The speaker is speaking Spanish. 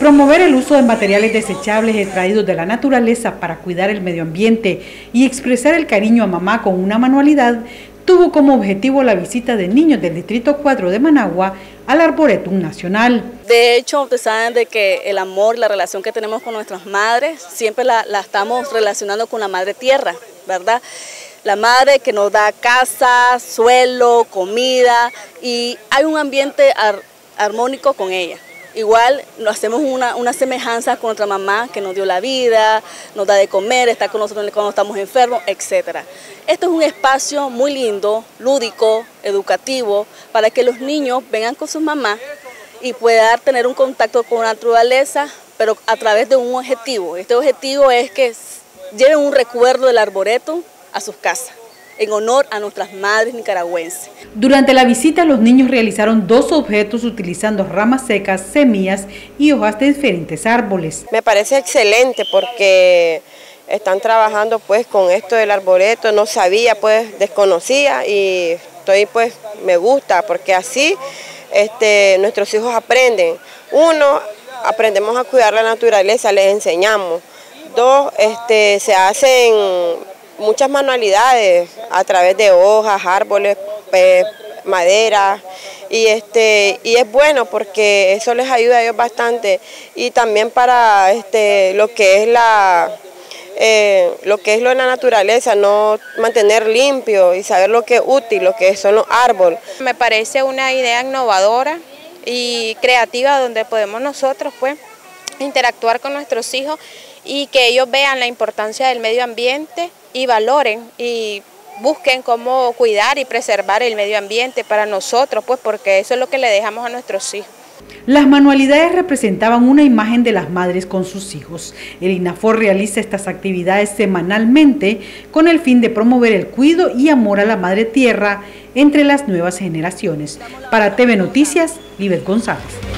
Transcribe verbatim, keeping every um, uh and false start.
Promover el uso de materiales desechables extraídos de la naturaleza para cuidar el medio ambiente y expresar el cariño a mamá con una manualidad tuvo como objetivo la visita de niños del Distrito cuatro de Managua al Arboretum Nacional. De hecho, ustedes saben de que el amor, la relación que tenemos con nuestras madres, siempre la, la estamos relacionando con la madre tierra, ¿verdad? La madre que nos da casa, suelo, comida, y hay un ambiente ar, armónico con ella. Igual nos hacemos una, una semejanza con nuestra mamá que nos dio la vida, nos da de comer, está con nosotros cuando estamos enfermos, etcétera. Esto es un espacio muy lindo, lúdico, educativo, para que los niños vengan con sus mamás y puedan tener un contacto con la naturaleza, pero a través de un objetivo. Este objetivo es que lleven un recuerdo del arboretum a sus casas, en honor a nuestras madres nicaragüenses. Durante la visita, los niños realizaron dos objetos utilizando ramas secas, semillas y hojas de diferentes árboles. Me parece excelente porque están trabajando pues con esto del arboreto, no sabía, pues desconocía y estoy pues me gusta porque así este, nuestros hijos aprenden. Uno, aprendemos a cuidar la naturaleza, les enseñamos. Dos, este, se hacen muchas manualidades a través de hojas, árboles, pues, madera, y este y es bueno porque eso les ayuda a ellos bastante y también para este lo que es la eh, lo que es lo de la naturaleza, no mantener limpio y saber lo que es útil, lo que son los árboles. Me parece una idea innovadora y creativa donde podemos nosotros pues interactuar con nuestros hijos y que ellos vean la importancia del medio ambiente y valoren y busquen cómo cuidar y preservar el medio ambiente para nosotros, pues porque eso es lo que le dejamos a nuestros hijos. Las manualidades representaban una imagen de las madres con sus hijos. El INAFOR realiza estas actividades semanalmente con el fin de promover el cuidado y amor a la madre tierra entre las nuevas generaciones. Para T V Noticias, Libet González.